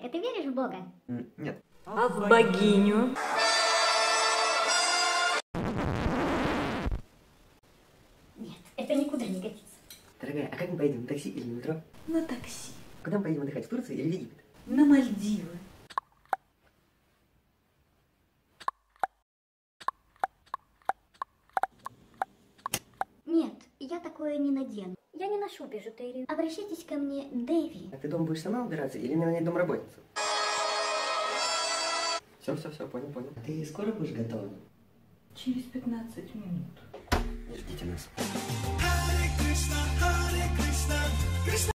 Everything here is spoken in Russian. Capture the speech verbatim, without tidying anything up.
Жека, ты веришь в Бога? Нет. А в богиню? Нет, это никуда не годится. Дорогая, а как мы поедем, на такси или на метро? На такси. Куда мы поедем отдыхать, в Турцию или в Египет? На Мальдивы. Нет, я такое не надену. Я не ношу бижутерию. Обращайтесь ко мне, Дэви. А ты дома будешь сама убираться или мне нанять домработницу? Все, все, все, понял, понял. А ты скоро будешь готова? Через пятнадцать минут. Ждите нас.